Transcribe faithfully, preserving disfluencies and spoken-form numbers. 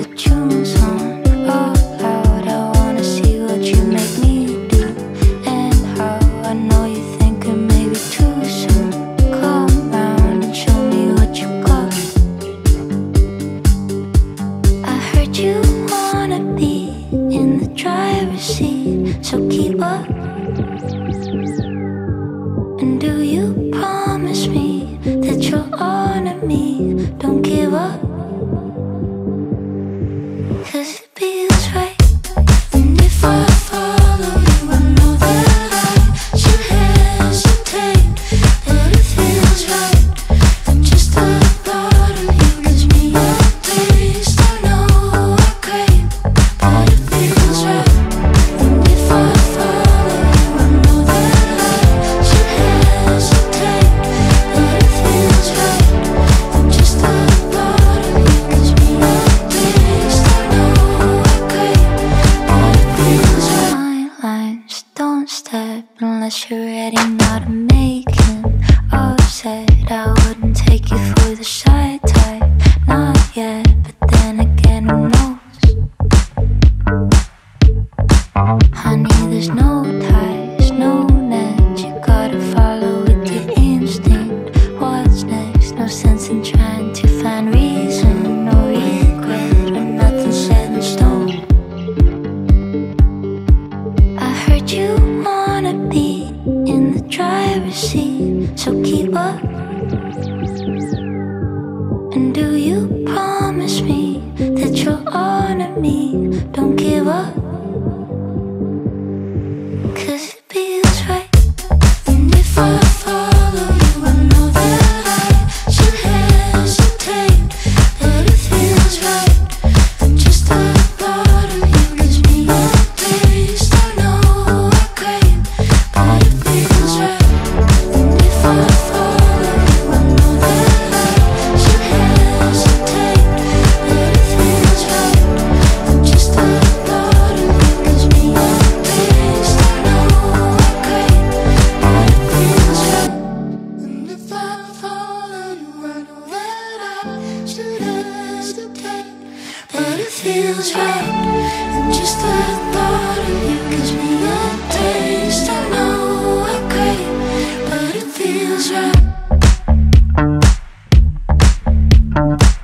the tunes on all loud. I wanna see what you make me do and how. I know you're thinking maybe too soon. Come round and show me what you got. I heard you wanna be in the driver's seat, so keep up. And do you promise me that you'll honor me? Don't give up. 'Cause it feels right. And if I follow you, I know that I should hesitate. But it feels right. Just the thought of you gives me a taste. I know I crave, but it feels right. And if I follow you, I know that I should hesitate. But it feels right. Just the thought of you gives me a taste. I know I crave, but it feels right. My lines, don't step unless you're ready now to make him upset. I wouldn't take you for the shy type, not yet. But then again, who knows? Honey, there's no ties, no net. You gotta follow with your instinct. What's next? No sense in trying to find reason, no regret when nothing's set in stone. I heard you wanna be in the driver's seat, so keep up. And do you promise me that you'll honor me? Don't give up. 'Cause it feels right. And if I follow you, I know that I should hesitate. But it feels right. Just the thought of you gives me a taste. I know I crave, but it feels right. And if I follow you, I know that I should hesitate. But it feels right. Just the thought of you gives me a taste. I know I crave, but it feels right. And if I follow you, I know that I should hesitate. But it feels right. And just the thought of you gives me a taste. I know I crave, but it feels right.